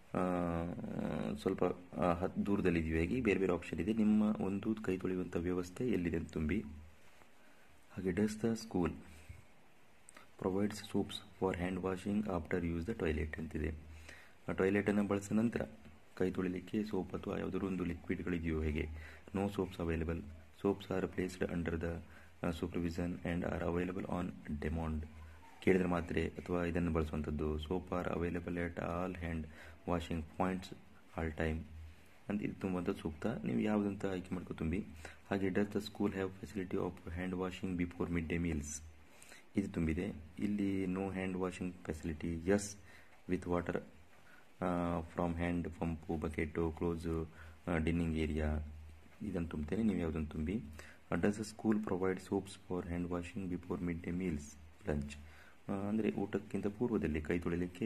ಸ್ವಲ್ಪ ದೂರದಲ್ಲಿದೆಯೋ ಹೇಗೆ, ಬೇರೆ ಬೇರೆ ಆಪ್ಷನ್ ಇದೆ. ನಿಮ್ಮ ಒಂದು ಕೈ ತೊಳೆಯುವಂಥ ವ್ಯವಸ್ಥೆ ಎಲ್ಲಿದೆ ಅಂತ ತುಂಬಿ. ಹಾಗೆ does the school provides soaps for hand washing after use the toilet ಅಂತಿದೆ. ಟಾಯ್ಲೆಟನ್ನು ಬಳಸಿದ ನಂತರ ಕೈ ತೊಳಿಲಿಕ್ಕೆ ಸೋಪ್ ಅಥವಾ ಯಾವುದಾದ್ರು ಒಂದು ಲಿಕ್ವಿಡ್ಗಳಿದೆಯೋ ಹೇಗೆ. No soaps available. Soaps are placed under the supervision and are available on demand. ಕೇಳಿದ್ರೆ ಮಾತ್ರೆ ಅಥವಾ ಇದನ್ನು ಬಳಸುವಂಥದ್ದು. Soap are available at all hand washing points all time ಅಂತ ಇದು ತುಂಬಂಥ ಸೂಕ್ತ. ನೀವು ಯಾವುದಂತ ಆಯ್ಕೆ ಮಾಡ್ಕೊ ತುಂಬಿ. ಹಾಗೆ does the school have facility of hand washing before mid day meals ಇದು ತುಂಬಿದೆ. ಇಲ್ಲಿ no hand washing facility. Yes with water from hand pump, bucket, close, dining area ಇದನ್ನು ತುಂಬ್ತೇನೆ. ನೀವು ಯಾವುದನ್ನು ತುಂಬಿ. Does the school provide soaps for hand washing before mid day meals lunch. ಅಂದರೆ ಊಟಕ್ಕಿಂತ ಪೂರ್ವದಲ್ಲಿ ಕೈ ತೊಳಿಲಿಕ್ಕೆ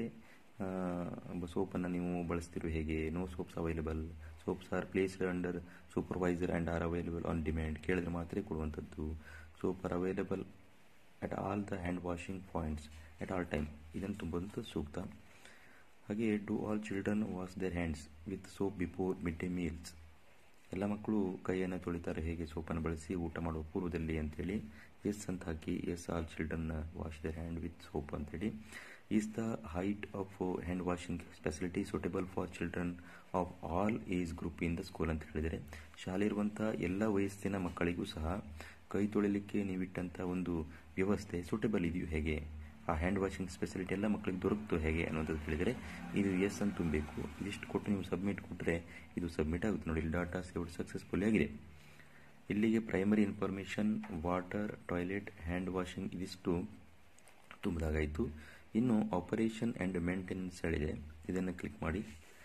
ಸೋಪನ್ನು ನೀವು ಬಳಸ್ತಿರೋ ಹೇಗೆ. No soaps available. Soaps are placed under supervisor and are available on demand. ಕೇಳಿದ್ರೆ ಮಾತ್ರ ಕೊಡುವಂಥದ್ದು. Soap are available at all the hand washing points at all time ಇದನ್ನು ತುಂಬುವಂಥ ಸೂಕ್ತ. ಹಾಗೆ do all children wash their hands with soap before mid day meals. ಎಲ್ಲ ಮಕ್ಕಳು ಕೈಯನ್ನು ತೊಳಿತಾರೆ ಹೇಗೆ ಸೋಪನ್ನು ಬಳಸಿ ಊಟ ಮಾಡುವ ಪೂರ್ವದಲ್ಲಿ ಅಂತೇಳಿ ಎಸ್ ಅಂತ ಹಾಕಿ. Yes all children wash their hand with soap ಅಂತೇಳಿ. Is the height of hand washing facility suitable for children of all age group in the school ಅಂತ ಹೇಳಿದರೆ, ಶಾಲೆ ಇರುವಂಥ ಎಲ್ಲ ವಯಸ್ಸಿನ ಮಕ್ಕಳಿಗೂ ಸಹ ಕೈ ತೊಳಿಲಿಕ್ಕೆ ನೀವಿಟ್ಟಂಥ ಒಂದು ವ್ಯವಸ್ಥೆ ಸೂಟೇಬಲ್ ಇದೆಯೋ ಹೇಗೆ, ಆ ಹ್ಯಾಂಡ್ ವಾಷಿಂಗ್ ಫೆಸಿಲಿಟಿ ಎಲ್ಲ ಮಕ್ಕಳಿಗೆ ದೊರಕುತ್ತೋ ಹೇಗೆ ಅನ್ನೋದು ಹೇಳಿದರೆ ಇದು ಎಸ್ ಅಂತ ತುಂಬಬೇಕು. ಇದಿಷ್ಟು ಕೊಟ್ಟು ನೀವು ಸಬ್ಮಿಟ್ ಕೊಟ್ಟರೆ ಇದು ಸಬ್ಮಿಟ್ ಆಗುತ್ತೆ. ನೋಡಿ, ಡಾಟಾ ಸೇವ್ಡ್ ಸಕ್ಸಸ್ಫುಲಿ ಆಗಿದೆ. ಇಲ್ಲಿಗೆ primary information, water, toilet, hand washing ಇದಿಷ್ಟು ತುಂಬಿದಾಗಾಯಿತು. ಇನ್ನು ಆಪರೇಷನ್ ಆ್ಯಂಡ್ ಮೇಂಟೆನೆನ್ಸ್ ಹೇಳಿದೆ, ಇದನ್ನು ಕ್ಲಿಕ್ ಮಾಡಿ.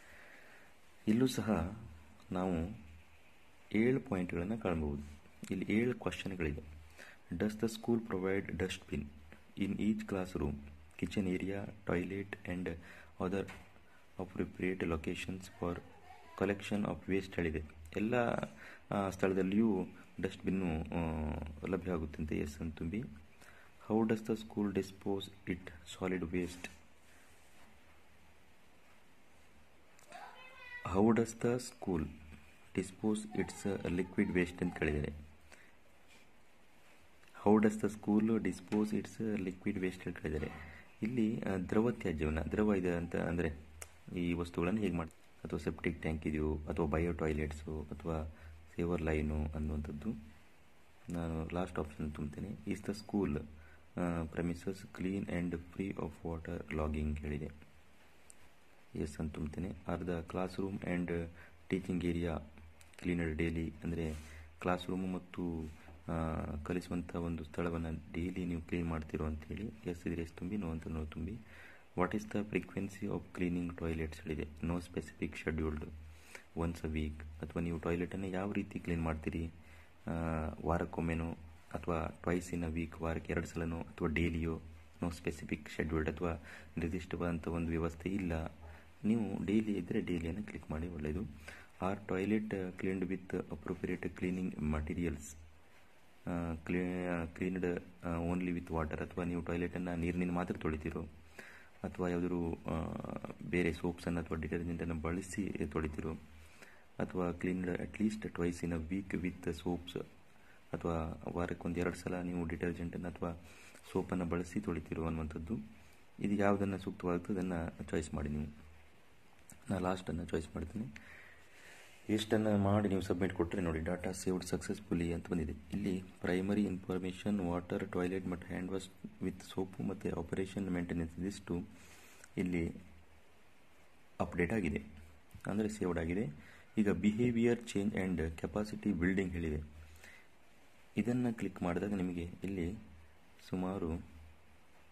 ಇಲ್ಲೂ ಸಹ ನಾವು 7 ಪಾಯಿಂಟ್ಗಳನ್ನು ಕಾಣಬಹುದು. ಇಲ್ಲಿ 7 ಕ್ವಶನ್ಗಳಿದೆ. Does the school provide dustbin in each classroom, kitchen area, toilet and other appropriate locations for collection of waste ಹೇಳಿದೆ. ಎಲ್ಲ ಸ್ಥಳದಲ್ಲಿಯೂ ಡಸ್ಟ್ಬಿನ್ನು ಲಭ್ಯವಾಗುತ್ತಂತೆ. ಎಸ್ ಅಂತ ತುಂಬಿ. How does the school dispose it solid waste. How does the school dispose its liquid waste ಅಂತ ಕೇಳಿದರೆ, how does the school dispose its liquid waste ಅಂತ ಕೇಳಿದರೆ ಇಲ್ಲಿ ದ್ರವ ತ್ಯಾಜ್ಯವನ್ನು, ದ್ರವ ಇದೆ ಅಂತ ಅಂದರೆ ಈ ವಸ್ತುಗಳನ್ನು ಹೇಗೆ ಮಾಡಿ, ಅಥವಾ ಸೆಪ್ಟಿಕ್ ಟ್ಯಾಂಕ್ ಇದೆಯೋ ಅಥವಾ ಬಯೋ ಟಾಯ್ಲೆಟ್ಸು ಅಥವಾ ಸೇವರ್ ಲೈನು ಅನ್ನುವಂಥದ್ದು. ನಾನು ಲಾಸ್ಟ್ ಆಪ್ಷನ್ ತುಂಬ್ತೇನೆ. Is the school premises clean and free of water logging ಹೇಳಿದೆ. ಎಸ್ ಅಂತ ತುಂಬ್ತೇನೆ. Are the classroom and teaching area cleaner daily ಅಂದರೆ ಕ್ಲಾಸ್ ರೂಮು ಮತ್ತು ಕಲಿಸುವಂಥ ಒಂದು ಸ್ಥಳವನ್ನು ಡೈಲಿ ನೀವು ಕ್ಲೀನ್ ಮಾಡ್ತಿರೋ ಅಂತೇಳಿ. ಎಸ್ ಇದ್ರೆ ಎಸ್ ತುಂಬಿ. ನೋ ಅಂತ ನೋ ತುಂಬಿ. What is the frequency of cleaning toilets ಹೇಳಿದೆ. No specific scheduled. Once a week ಅಥವಾ ನೀವು ಟಾಯ್ಲೆಟನ್ನು ಯಾವ ರೀತಿ ಕ್ಲೀನ್ ಮಾಡ್ತೀರಿ, ವಾರಕ್ಕೊಮ್ಮೆನೋ ಅಥವಾ ಟ್ವೈಸ್ ಇನ್ ಅ ವೀಕ್, ವಾರಕ್ಕೆ 2 ಸಲನೋ ಅಥವಾ ಡೈಲಿಯೋ. ನೋ ಸ್ಪೆಸಿಫಿಕ್ ಶೆಡ್ಯೂಲ್ಡ್ ಅಥವಾ ನಿರ್ದಿಷ್ಟವಾದಂಥ ಒಂದು ವ್ಯವಸ್ಥೆ ಇಲ್ಲ. ನೀವು ಡೈಲಿ ಇದ್ದರೆ ಡೈಲಿಯನ್ನು ಕ್ಲಿಕ್ ಮಾಡಿ, ಒಳ್ಳೆಯದು. Are toilet cleaned with appropriate cleaning materials cleaned only with water. ಅಥವಾ ನೀವು ಟಾಯ್ಲೆಟನ್ನು ನೀರಿನಿಂದ ಮಾತ್ರ ತೊಳಿತೀರೋ ಅಥವಾ ಯಾವುದಾದ್ರು ಬೇರೆ ಸೋಪ್ಸನ್ನು ಅಥವಾ ಡಿಟರ್ಜೆಂಟನ್ನು ಬಳಸಿ ತೊಳಿತೀರೋ, ಅಥವಾ cleaned at least twice in a week with soaps, ಅಥವಾ ವಾರಕ್ಕೊಂದು 2 ಸಲ ನೀವು ಡಿಟರ್ಜೆಂಟನ್ನು ಅಥವಾ ಸೋಪನ್ನು ಬಳಸಿ ತೊಳಿತೀರೋ ಅನ್ನುವಂಥದ್ದು. ಇದು ಯಾವುದನ್ನು ಸೂಕ್ತವಾಗುತ್ತೋ ಅದನ್ನು ಚಾಯ್ಸ್ ಮಾಡಿ. ನೀವು ನಾನು ಲಾಸ್ಟನ್ನು ಚಾಯ್ಸ್ ಮಾಡ್ತೀನಿ. ಇಷ್ಟನ್ನು ಮಾಡಿ ನೀವು ಸಬ್ಮಿಟ್ ಕೊಟ್ಟರೆ ನೋಡಿ, ಡಾಟಾ ಸೇವ್ಡ್ ಸಕ್ಸಸ್ಫುಲಿ ಅಂತ ಬಂದಿದೆ. ಇಲ್ಲಿ ಪ್ರೈಮರಿ ಇನ್ಫಾರ್ಮೇಷನ್, ವಾಟರ್, ಟಾಯ್ಲೆಟ್ ಮತ್ತು ಹ್ಯಾಂಡ್ ವಾಶ್ ವಿತ್ ಸೋಪು ಮತ್ತು ಆಪರೇಷನ್ ಮೇಂಟೆನೆನ್ಸ್ ಇದಿಷ್ಟು ಇಲ್ಲಿ ಅಪ್ಡೇಟ್ ಆಗಿದೆ, ಅಂದರೆ ಸೇವ್ಡ್ ಆಗಿದೆ. ಈಗ behaviour change and capacity building ಹೇಳಿದೆ. ಇದನ್ನು ಕ್ಲಿಕ್ ಮಾಡಿದಾಗ ನಿಮಗೆ ಇಲ್ಲಿ ಸುಮಾರು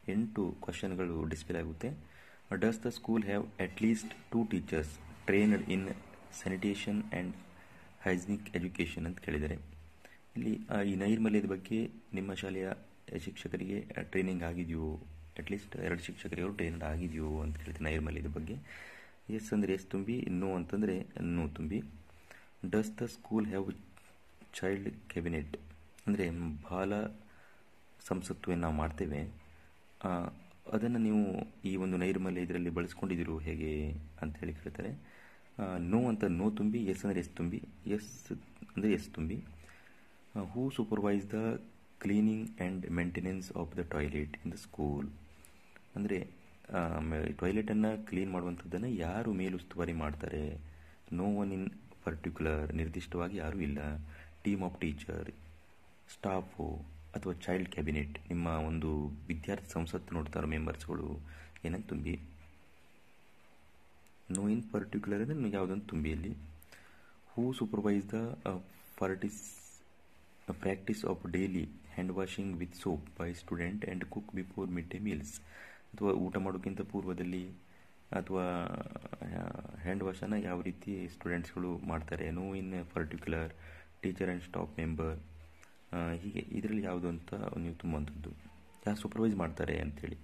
8 ಕ್ವಶನ್ಗಳು ಡಿಸ್ಪ್ಲೇ ಆಗುತ್ತೆ. Does the school have at least 2 teachers trained in sanitation and hygienic education ಅಂತ ಕೇಳಿದ್ದಾರೆ. ಇಲ್ಲಿ ಈ ನೈರ್ಮಲ್ಯದ ಬಗ್ಗೆ ನಿಮ್ಮ ಶಾಲೆಯ ಶಿಕ್ಷಕರಿಗೆ ಟ್ರೈನಿಂಗ್ ಆಗಿದೆಯೋ, ಅಟ್ಲೀಸ್ಟ್ 2 ಶಿಕ್ಷಕರಿಗೆ ಟ್ರೈನ್ಡ್ ಆಗಿದೆಯೋ ಅಂತ ಕೇಳ್ತೀನಿ ನೈರ್ಮಲ್ಯದ ಬಗ್ಗೆ. ಎಸ್ ಅಂದರೆ ಎಸ್ ತುಂಬಿ, ನೋ ಅಂತಂದರೆ ನೋ ತುಂಬಿ. Does the school have child cabinet ಅಂದರೆ ಬಾಲ ಸಂಸತ್ತುವನ್ನು ನಾವು ಮಾಡ್ತೇವೆ, ಅದನ್ನು ನೀವು ಈ ಒಂದು ನೈರ್ಮಲ್ಯ ಇದರಲ್ಲಿ ಬಳಸ್ಕೊಂಡಿದ್ದೀರೋ ಹೇಗೆ ಅಂತ ಹೇಳಿ ಕೇಳ್ತಾರೆ. ನೋ ಅಂತ ನೋ ತುಂಬಿ, ಎಸ್ ಅಂದರೆ ಎಸ್ ತುಂಬಿ. ಎಸ್ ಅಂದರೆ ಎಸ್ ತುಂಬಿ. Who supervise the cleaning and maintenance of the toilet in the school ಅಂದರೆ ಟಾಯ್ಲೆಟನ್ನು ಕ್ಲೀನ್ ಮಾಡುವಂಥದ್ದನ್ನು ಯಾರು ಮೇಲುಸ್ತುವಾರಿ ಮಾಡ್ತಾರೆ? ನೋ ಒನ್ ಇನ್ ಪರ್ಟಿಕ್ಯುಲರ್, ನಿರ್ದಿಷ್ಟವಾಗಿ ಯಾರೂ ಇಲ್ಲ. ಟೀಮ್ ಆಫ್ ಟೀಚರ್, ಸ್ಟಾಫು ಅಥವಾ ಚೈಲ್ಡ್ ಕ್ಯಾಬಿನೆಟ್, ನಿಮ್ಮ ಒಂದು ವಿದ್ಯಾರ್ಥಿ ಸಂಸತ್ತು ನೋಡ್ತಾರೋ ಮೆಂಬರ್ಸ್ಗಳು ಏನಂತ ತುಂಬಿ. ನೋ ಇನ್ ಪರ್ಟಿಕ್ಯುಲರ್ ಅಂದರೆ ಯಾವುದೊಂದು ತುಂಬಿಯಲ್ಲಿ. Who supervise the practice of daily hand washing with soap by student and cook before mid day meals ಅಥವಾ ಊಟ ಮಾಡೋಕ್ಕಿಂತ ಪೂರ್ವದಲ್ಲಿ ಅಥವಾ ಹ್ಯಾಂಡ್ ವಾಶನ್ನು ಯಾವ ರೀತಿ ಸ್ಟೂಡೆಂಟ್ಸ್ಗಳು ಮಾಡ್ತಾರೆ. No in particular, teacher and staff member, ಹೀಗೆ ಇದರಲ್ಲಿ ಯಾವುದು ಅಂತ ನೀವು ತುಂಬುವಂಥದ್ದು. ಯಾರು ಸೂಪರ್ವೈಸ್ ಮಾಡ್ತಾರೆ ಅಂಥೇಳಿ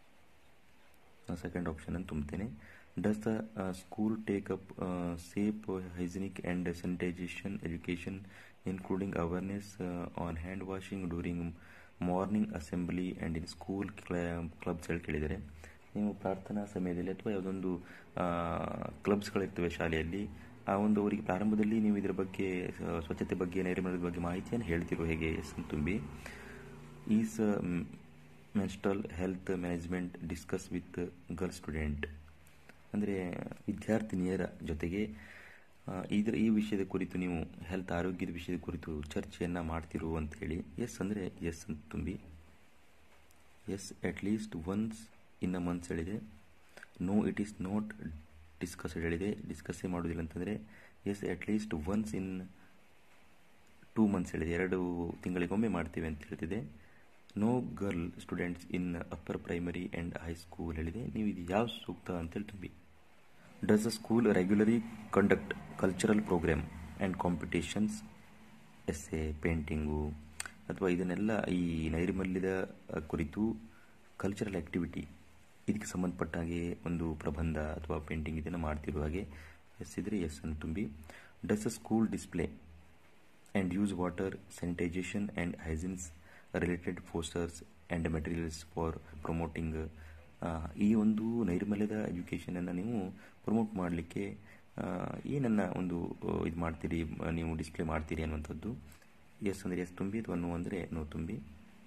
ಸೆಕೆಂಡ್ ಆಪ್ಷನ್ ಅಂತ ತುಂಬ್ತೇನೆ. Does the school take up safe hygienic and sanitization education including awareness on hand washing during morning assembly and in school clubs ಹೇಳಿ ಕೇಳಿದ್ದಾರೆ. ನೀವು ಪ್ರಾರ್ಥನಾ ಸಮಯದಲ್ಲಿ ಅಥವಾ ಯಾವುದೊಂದು ಕ್ಲಬ್ಸ್ಗಳಿರ್ತವೆ ಶಾಲೆಯಲ್ಲಿ, ಆ ಒಂದು ಅವರಿಗೆ ಪ್ರಾರಂಭದಲ್ಲಿ ನೀವು ಇದರ ಬಗ್ಗೆ ಸ್ವಚ್ಛತೆ ಬಗ್ಗೆ ನೈರ್ಮಲ್ಯದ ಬಗ್ಗೆ ಮಾಹಿತಿಯನ್ನು ಹೇಳ್ತಿರೋ ಹೇಗೆ ಎಸ್ ತುಂಬಿ. Is menstrual health management discuss with girl student ಅಂದರೆ ವಿದ್ಯಾರ್ಥಿನಿಯರ ಜೊತೆಗೆ ಈ ವಿಷಯದ ಕುರಿತು ನೀವು ಹೆಲ್ತ್ ಆರೋಗ್ಯದ ವಿಷಯದ ಕುರಿತು ಚರ್ಚೆಯನ್ನು ಮಾಡ್ತಿರೋ ಅಂತ ಹೇಳಿ. ಎಸ್ ಅಂದರೆ ಎಸ್ ಅಂತ ತುಂಬಿ. Yes at least once in a months ಹೇಳಿದೆ. No it is not discussed ಹೇಳಿದೆ, ಡಿಸ್ಕಸ್ಸೇ ಮಾಡೋದಿಲ್ಲ ಅಂತಂದರೆ. Yes at least once in 2 months ಹೇಳಿದೆ, 2 ತಿಂಗಳಿಗೊಮ್ಮೆ ಮಾಡ್ತೇವೆ ಅಂತ ಹೇಳ್ತಿದೆ. No girl students in upper primary and high school ಹೇಳಿದೆ. ನೀವು ಇದು ಯಾವ ಸೂಕ್ತ ಅಂತೇಳಿ ತುಂಬಿ. Does the school regularly conduct cultural program and competitions, essay, painting ಅಥವಾ ಇದನ್ನೆಲ್ಲ ಈ ನೈರ್ಮಲ್ಯದ ಕುರಿತು ಕಲ್ಚರಲ್ ಆ್ಯಕ್ಟಿವಿಟಿ ಇದಕ್ಕೆ ಸಂಬಂಧಪಟ್ಟ ಹಾಗೆ ಒಂದು ಪ್ರಬಂಧ ಅಥವಾ ಪೇಂಟಿಂಗ್ ಇದನ್ನು ಮಾಡ್ತಿರೋ ಹಾಗೆ ಎಸ್ ಇದ್ರೆ ಎಸ್ ಅನ್ನು ತುಂಬಿ. Does a school display and use water sanitization and hygienes related posters and materials for promoting ಈ ಒಂದು ನೈರ್ಮಲ್ಯದ ಎಜುಕೇಷನನ್ನು ನೀವು ಪ್ರಮೋಟ್ ಮಾಡಲಿಕ್ಕೆ ಏನನ್ನು ಒಂದು ಇದು ಮಾಡ್ತೀರಿ, ನೀವು ಡಿಸ್ಪ್ಲೇ ಮಾಡ್ತೀರಿ ಅನ್ನುವಂಥದ್ದು. ಎಸ್ ಅಂದರೆ ಎಸ್ ತುಂಬಿ ಅಥವಾ ನೋ ಅಂದರೆ ನೋ ತುಂಬಿ.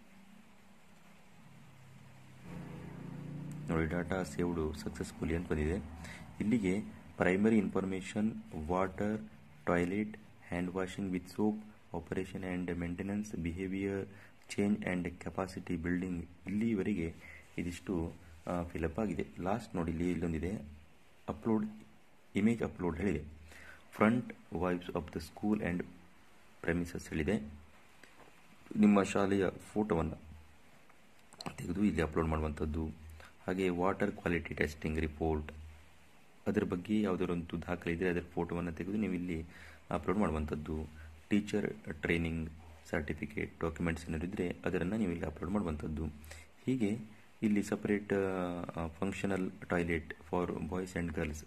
ನೋಡಿ, ಡಾಟಾ ಸೇವ್ಡು ಸಕ್ಸಸ್ಫುಲಿ ಅಂತ ಬಂದಿದೆ. ಇಲ್ಲಿಗೆ primary information, water, toilet, hand washing with soap, operation and maintenance, behaviour change and capacity building, ಇಲ್ಲಿವರೆಗೆ ಇದಿಷ್ಟು ಫಿಲಪ್ ಆಗಿದೆ. ಲಾಸ್ಟ್ ನೋಡಿ, ಇಲ್ಲೊಂದಿದೆ ಅಪ್ಲೋಡ್ ಇಮೇಜ್ ಅಪ್ಲೋಡ್ ಹೇಳಿದೆ. Front views of the school and premises ಹೇಳಿದೆ. ನಿಮ್ಮ ಶಾಲೆಯ ಫೋಟೋವನ್ನು ತೆಗೆದು ಇಲ್ಲಿ ಅಪ್ಲೋಡ್ ಮಾಡುವಂಥದ್ದು. ಹಾಗೆ ವಾಟರ್ ಕ್ವಾಲಿಟಿ ಟೆಸ್ಟಿಂಗ್ ರಿಪೋರ್ಟ್, ಅದರ ಬಗ್ಗೆ ಯಾವುದರೊಂದು ದಾಖಲೆ ಇದ್ದರೆ ಅದರ ಫೋಟೋವನ್ನು ತೆಗೆದು ನೀವು ಇಲ್ಲಿ ಅಪ್ಲೋಡ್ ಮಾಡುವಂಥದ್ದು. ಟೀಚರ್ ಟ್ರೈನಿಂಗ್ ಸರ್ಟಿಫಿಕೇಟ್ ಡಾಕ್ಯುಮೆಂಟ್ಸ್ ಏನಾದ್ರು ಇದ್ದರೆ ಅದನ್ನು ನೀವು ಇಲ್ಲಿ ಅಪ್ಲೋಡ್ ಮಾಡುವಂಥದ್ದು. ಹೀಗೆ ಇಲ್ಲಿ separate functional toilet for boys and girls,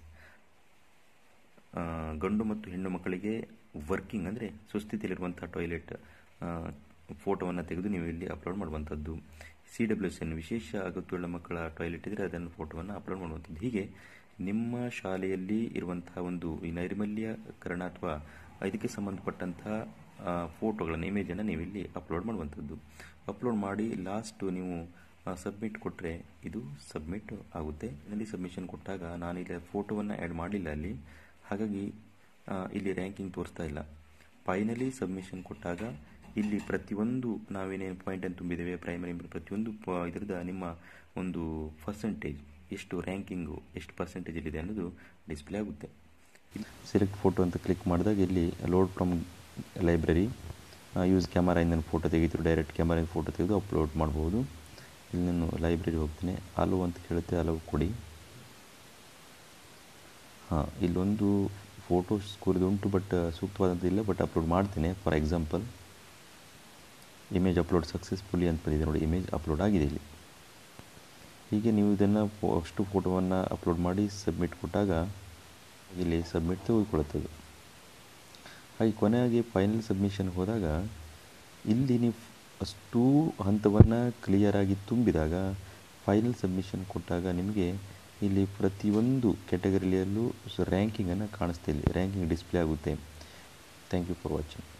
ಗಂಡು ಮತ್ತು ಹೆಣ್ಣು ಮಕ್ಕಳಿಗೆ ವರ್ಕಿಂಗ್ ಅಂದರೆ ಸುಸ್ಥಿತಿಯಲ್ಲಿರುವಂಥ ಟಾಯ್ಲೆಟ್ ಫೋಟೋವನ್ನು ತೆಗೆದು ನೀವು ಇಲ್ಲಿ ಅಪ್ಲೋಡ್ ಮಾಡುವಂಥದ್ದು. CWSN ವಿಶೇಷ ಅಗತ್ಯವುಳ್ಳ ಮಕ್ಕಳ ಟಾಯ್ಲೆಟ್ ಇದ್ದರೆ ಅದನ್ನು ಫೋಟೋವನ್ನು ಅಪ್ಲೋಡ್ ಮಾಡುವಂಥದ್ದು. ಹೀಗೆ ನಿಮ್ಮ ಶಾಲೆಯಲ್ಲಿ ಇರುವಂತಹ ಒಂದು ಈ ನೈರ್ಮಲ್ಯಕರಣ ಅಥವಾ ಇದಕ್ಕೆ ಸಂಬಂಧಪಟ್ಟಂತಹ ಫೋಟೋಗಳನ್ನು, ಇಮೇಜನ್ನು ನೀವು ಇಲ್ಲಿ ಅಪ್ಲೋಡ್ ಮಾಡುವಂಥದ್ದು. ಅಪ್ಲೋಡ್ ಮಾಡಿ ಲಾಸ್ಟ್ ನೀವು ಸಬ್ಮಿಟ್ ಕೊಟ್ಟರೆ ಇದು ಸಬ್ಮಿಟ್ ಆಗುತ್ತೆ. ಇಲ್ಲಿ ಸಬ್ಮಿಷನ್ ಕೊಟ್ಟಾಗ ನಾನು ಇಲ್ಲಿ ಫೋಟೋವನ್ನು ಆ್ಯಡ್ ಮಾಡಲಿಲ್ಲ ಅಲ್ಲಿ, ಹಾಗಾಗಿ ಇಲ್ಲಿ ರ್ಯಾಂಕಿಂಗ್ ತೋರಿಸ್ತಾ ಇಲ್ಲ. ಫೈನಲಿ ಸಬ್ಮಿಷನ್ ಕೊಟ್ಟಾಗ ಇಲ್ಲಿ ಪ್ರತಿಯೊಂದು ನಾವೇನೇನು ಪಾಯಿಂಟನ್ನು ತುಂಬಿದ್ದೇವೆ ಪ್ರೈಮರಿ ಪ್ರತಿಯೊಂದು ಇದರದ ನಿಮ್ಮ ಒಂದು ಪರ್ಸೆಂಟೇಜ್ ಎಷ್ಟು ರ್ಯಾಂಕಿಂಗು ಎಷ್ಟು ಪರ್ಸೆಂಟೇಜಲ್ಲಿದೆ ಅನ್ನೋದು ಡಿಸ್ಪ್ಲೇ ಆಗುತ್ತೆ. ಸೆಲೆಕ್ಟ್ ಫೋಟೋ ಅಂತ ಕ್ಲಿಕ್ ಮಾಡಿದಾಗ ಇಲ್ಲಿ load from library use camera ಇಂದ ಫೋಟೋ ತೆಗೆದು ಡೈರೆಕ್ಟ್ ಕ್ಯಾಮರಾಯಿಂದ ಫೋಟೋ ತೆಗೆದು ಅಪ್ಲೋಡ್ ಮಾಡ್ಬೋದು. ಇಲ್ಲಿ ನಾನು ಲೈಬ್ರರಿ ಹೋಗ್ತೀನಿ, ಅಲೋ ಅಂತ ಕೇಳುತ್ತೆ, ಅಲೋ ಕೊಡಿ. ಹಾಂ, ಇಲ್ಲೊಂದು ಫೋಟೋ ಸ್ಕೋರಿದು ಉಂಟು, ಬಟ್ ಸೂಕ್ತವಾದಂತಿಲ್ಲ, ಬಟ್ ಅಪ್ಲೋಡ್ ಮಾಡ್ತೀನಿ. For example image upload successfully ಅಂತ ಬಂದಿದೆ ನೋಡಿ, ಇಮೇಜ್ ಅಪ್ಲೋಡ್ ಆಗಿದೆ ಇಲ್ಲಿ. ಹೀಗೆ ನೀವು ಇದನ್ನು ಅಷ್ಟು ಫೋಟೋವನ್ನು ಅಪ್ಲೋಡ್ ಮಾಡಿ ಸಬ್ಮಿಟ್ ಕೊಟ್ಟಾಗ ಇಲ್ಲಿ ಸಬ್ಮಿಟ್ ತೆಗೆದುಕೊಳ್ಳುತ್ತದೆ. ಹಾಗೆ ಕೊನೆಯಾಗಿ ಫೈನಲ್ ಸಬ್ಮಿಷನ್ಗೆ ಹೋದಾಗ ಇಲ್ಲಿ ನೀವು ಅಷ್ಟೂ ಹಂತವನ್ನು ಕ್ಲಿಯರಾಗಿ ತುಂಬಿದಾಗ ಫೈನಲ್ ಸಬ್ಮಿಷನ್ ಕೊಟ್ಟಾಗ ನಿಮಗೆ ಇಲ್ಲಿ ಪ್ರತಿಯೊಂದು ಕ್ಯಾಟಗರಿಯಲ್ಲೂ ರ್ಯಾಂಕಿಂಗನ್ನು ಕಾಣಿಸ್ತಾ, ಇಲ್ಲಿ ರ್ಯಾಂಕಿಂಗ್ ಡಿಸ್ಪ್ಲೇ ಆಗುತ್ತೆ. Thank you for watching.